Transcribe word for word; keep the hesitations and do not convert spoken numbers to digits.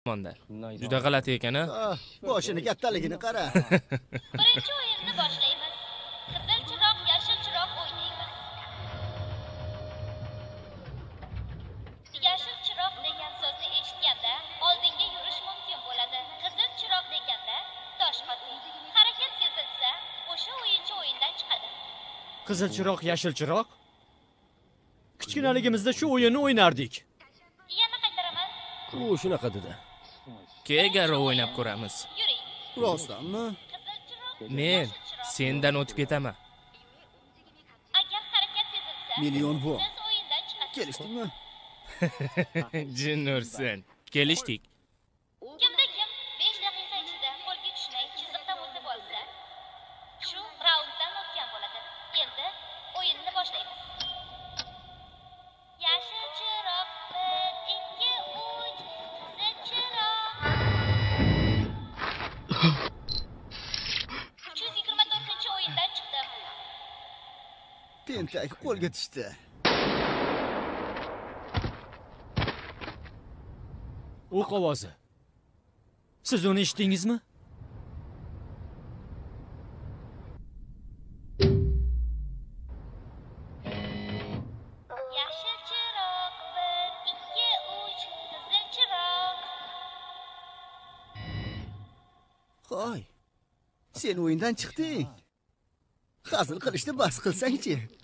Monda. Juda g'alati ekan-a? Boshini kattaligini qara. Birinchi o'yinni boshlaymiz. Qizil chiroq, yashil chiroq o'ynaymiz. Yashil chiroq degan so'zni eshitganda oldinga yurish mumkin bo'ladi. Qizil chiroq deganda tosh qoting. Harakat sezilsa, o'sha o'yinchi o'yindan chiqadi. Qizil chiroq, yashil chiroq? Kichkinaligimizda shu o'yinni o'ynardik. Yana qaytaraman. U shunaqa dedi. Kegara o'ynab ko'ramiz. Yuring. Rostdanmi? Qizil chiroq. Men sendan o'tib ketaman. Agar harakat sezilsa, Million bu. siz o'yindan chiqasiz. Kelishdingmi? Jin ursin. Kelishdik. Kimda kim besh daqiqa ichida qo'lga tushmay chiziqdan o'tib olsa, shu raunddan o'tgan bo'ladi. Endi o'yinni boshlaymiz. Yashil chiroq, bir, ikki, uch, qizil chiroq. uch yuz yigirma to'rtinchi o'yindan chiqdim. Tentak qo'lga tushdi. O'q ovozi. Siz uni eshitdingizmi? Yashil chiroq, bir, ikki, uch, qizil chiroq. Qo'y. Sen o'yindan chiqding. Hazil qilishni bas qilsang-chi.